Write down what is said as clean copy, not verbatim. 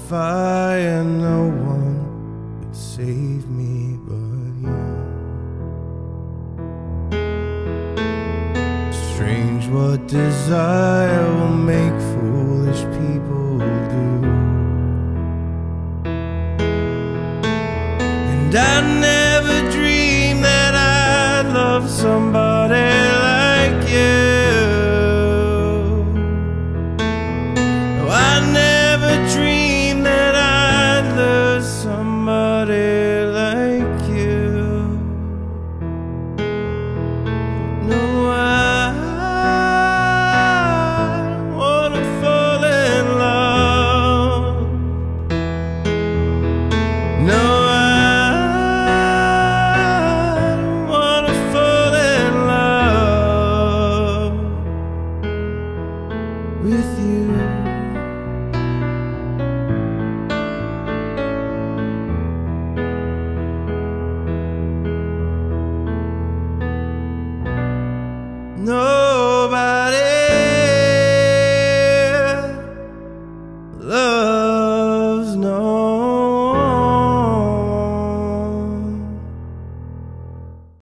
fire, no one could save me but you. Strange what desire will make foolish people do. And I never dreamed that I'd love somebody like you. No, I never dreamed that I'd love somebody like you. No, I wanna fall in love. No, with you.